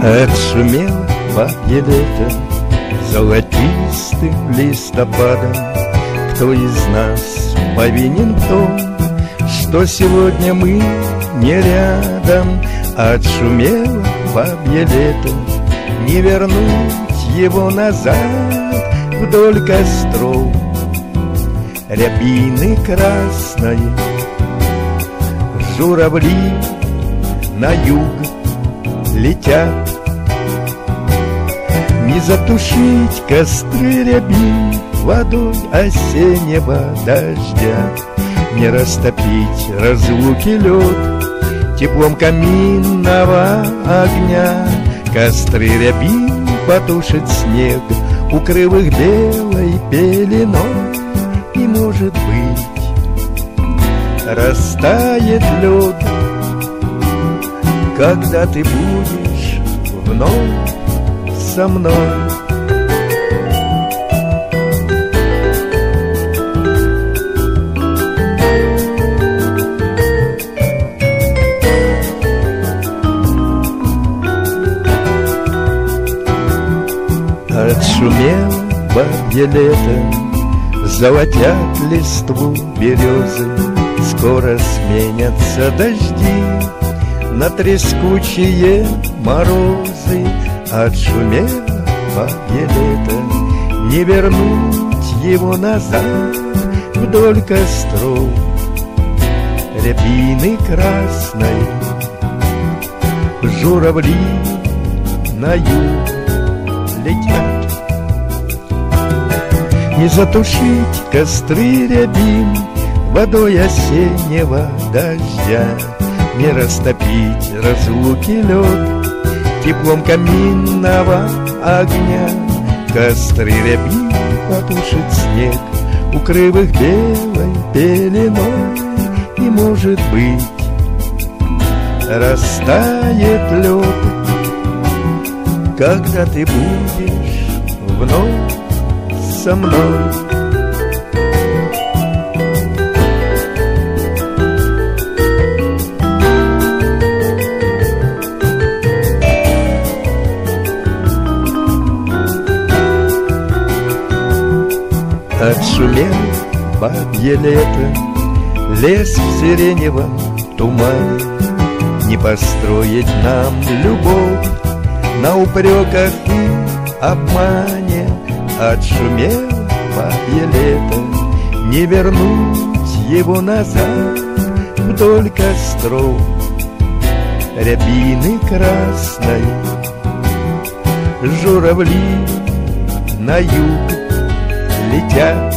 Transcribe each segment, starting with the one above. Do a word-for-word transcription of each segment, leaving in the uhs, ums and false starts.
Отшумело бабье лето золотистым листопадом. Кто из нас повинен в том, что сегодня мы не рядом? Отшумело бабье лето, не вернуть его назад. Вдоль костров рябины красной, журавли на юг летят. Не затушить костры рябин водой осеннего дождя, не растопить разлуки лед теплом каминного огня. Костры рябин потушит снег, укрыв их белой пеленой. И, может быть, растает лед, когда ты будешь вновь со мной. Отшумело бабье лето, золотят листву березы. Скоро сменятся дожди на трескучие морозы. Отшумело бабье лето, не вернуть его назад. Вдоль костров рябины красной, журавли на юг летят. Не затушить костры рябин водой осеннего дождя, не растопить разлуки лед теплом каминного огня. Костры рябин потушит снег, укрыв их белой пеленой. И, может быть, растает лед, когда ты будешь вновь со мной. Отшумел бабье лето, лес в сиреневом тумане. Не построить нам любовь на упреках и обмане. Отшумел бабье лето, не вернуть его назад. Вдоль костров рябины красной, журавли на юг летят.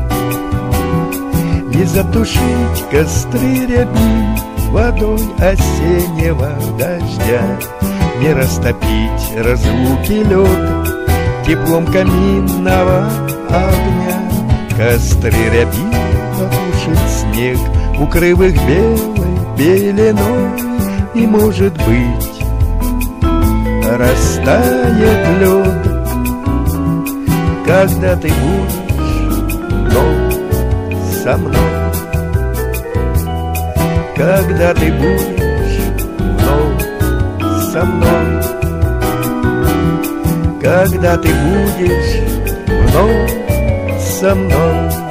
Не затушить костры рябин водой осеннего дождя, не растопить разлуки лед теплом каминного огня. Костры рябин потушит снег, укрыв их белой пеленой. И, может быть, растает лед, когда ты будешь вновь со мной. Когда ты будешь вновь со мной. Когда ты будешь вновь со мной.